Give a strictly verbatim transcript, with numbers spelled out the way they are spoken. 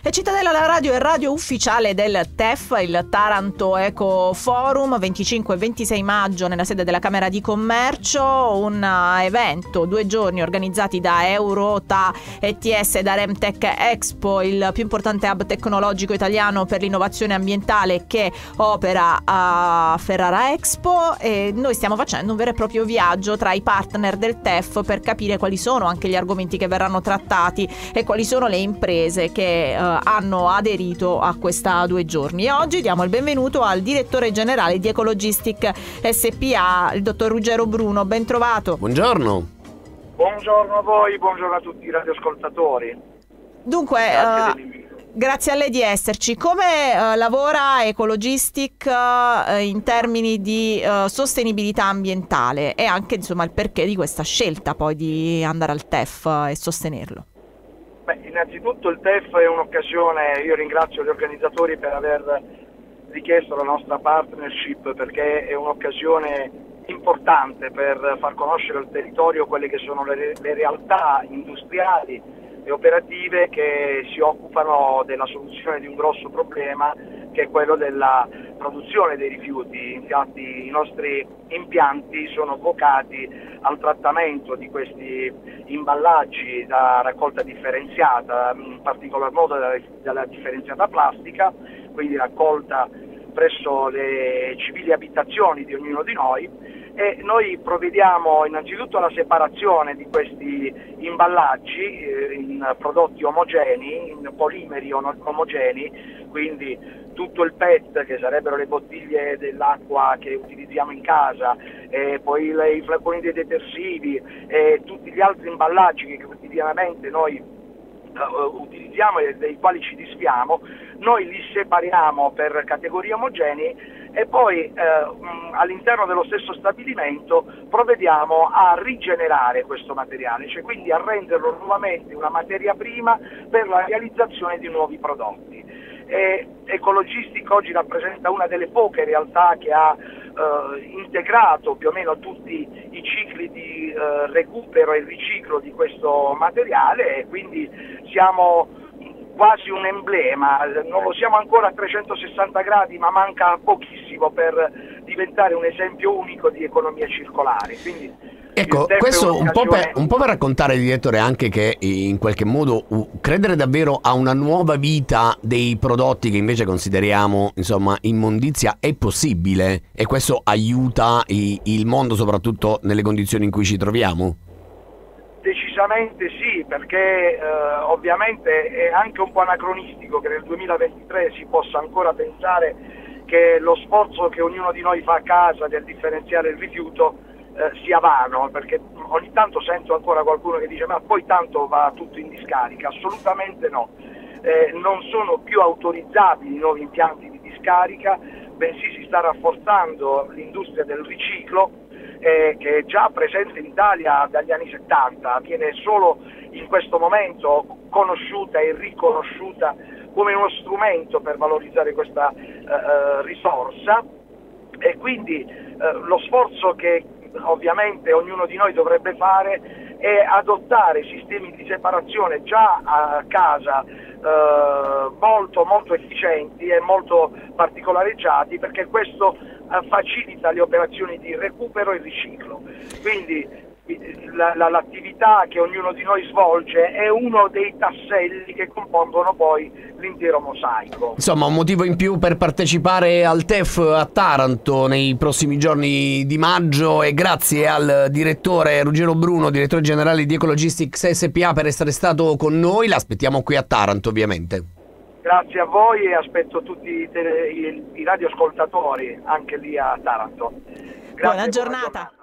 E Cittadella la radio è radio ufficiale del T E F, il Taranto Eco Forum, venticinque e ventisei maggio nella sede della Camera di Commercio, un evento, due giorni organizzati da Eurota E T S e da Remtech Expo, il più importante hub tecnologico italiano per l'innovazione ambientale che opera a Ferrara Expo, e noi stiamo facendo un vero e proprio viaggio tra i partner del T E F per capire quali sono anche gli argomenti che verranno trattati e quali sono le imprese che uh, hanno aderito a questa due giorni. E oggi diamo il benvenuto al direttore generale di Ecologistic S P A, il dottor Ruggero Bruno. Ben trovato. Buongiorno. Buongiorno a voi, buongiorno a tutti i radioascoltatori. Dunque, grazie, uh, grazie a lei di esserci. Come uh, lavora Ecologistic uh, in termini di uh, sostenibilità ambientale e anche insomma il perché di questa scelta poi di andare al T E F uh, e sostenerlo? Beh, innanzitutto il T E F è un'occasione, io ringrazio gli organizzatori per aver richiesto la nostra partnership, perché è un'occasione importante per far conoscere al territorio quelle che sono le, le realtà industriali e operative che si occupano della soluzione di un grosso problema, che è quello della produzione dei rifiuti. Infatti i nostri impianti sono vocati al trattamento di questi imballaggi da raccolta differenziata, in particolar modo dalla, dalla differenziata plastica, quindi raccolta presso le civili abitazioni di ognuno di noi, e noi provvediamo innanzitutto alla separazione di questi imballaggi eh, in prodotti omogenei, in polimeri omogenei, quindi tutto il P E T, che sarebbero le bottiglie dell'acqua che utilizziamo in casa, e poi le, i flaconi dei detersivi e tutti gli altri imballaggi che quotidianamente noi Uh, utilizziamo e dei quali ci disfiamo, noi li separiamo per categorie omogenee e poi uh, mh, all'interno dello stesso stabilimento provvediamo a rigenerare questo materiale, cioè quindi a renderlo nuovamente una materia prima per la realizzazione di nuovi prodotti. E Ecologistic oggi rappresenta una delle poche realtà che ha Uh, integrato più o meno tutti i cicli di uh, recupero e riciclo di questo materiale, e quindi siamo quasi un emblema. Non lo siamo ancora a trecentosessanta gradi, ma manca pochissimo per diventare un esempio unico di economia circolare. Quindi ecco, questo un po, per, un po' per raccontare, direttore, anche che in qualche modo uh, credere davvero a una nuova vita dei prodotti che invece consideriamo insomma immondizia è possibile, e questo aiuta i, il mondo soprattutto nelle condizioni in cui ci troviamo? Decisamente sì, perché eh, ovviamente è anche un po' anacronistico che nel duemilaventitré si possa ancora pensare che lo sforzo che ognuno di noi fa a casa del differenziare il rifiuto Eh, sia vano, perché ogni tanto sento ancora qualcuno che dice ma poi tanto va tutto in discarica. Assolutamente no, eh, non sono più autorizzabili i nuovi impianti di discarica, bensì si sta rafforzando l'industria del riciclo, eh, che è già presente in Italia dagli anni settanta, viene solo in questo momento conosciuta e riconosciuta come uno strumento per valorizzare questa eh, risorsa, e quindi eh, lo sforzo che ovviamente ognuno di noi dovrebbe fare è adottare sistemi di separazione già a casa eh, molto molto efficienti e molto particolareggiati, perché questo eh, facilita le operazioni di recupero e riciclo. Quindi la, la, l'attività che ognuno di noi svolge è uno dei tasselli che compongono poi l'intero mosaico. Insomma, un motivo in più per partecipare al T E F a Taranto nei prossimi giorni di maggio, e grazie al direttore Ruggero Bruno, direttore generale di Ecologistic S P A, per essere stato con noi. L'aspettiamo qui a Taranto, ovviamente. Grazie a voi, e aspetto tutti i, tele, i, i radioascoltatori anche lì a Taranto. Grazie, buona giornata. Buona giornata.